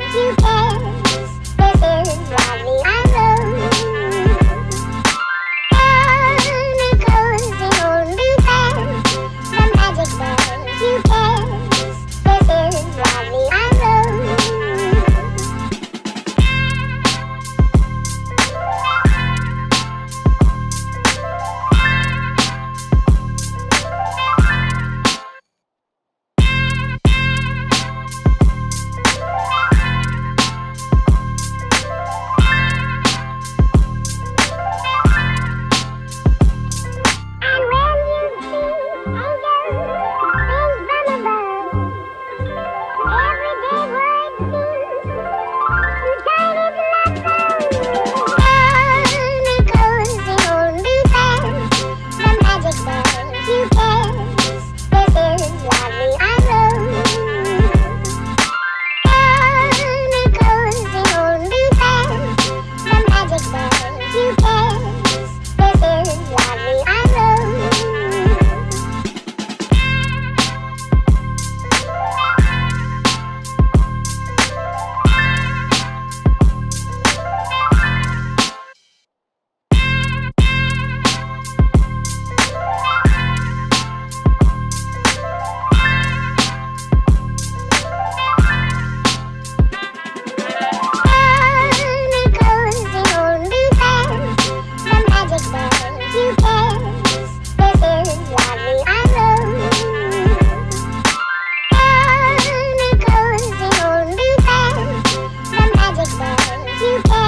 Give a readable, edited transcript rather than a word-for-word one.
You dance, this is lovely, I know. Hold me close and hold me fast, the magic spell. You dance, this is lovely, I know. You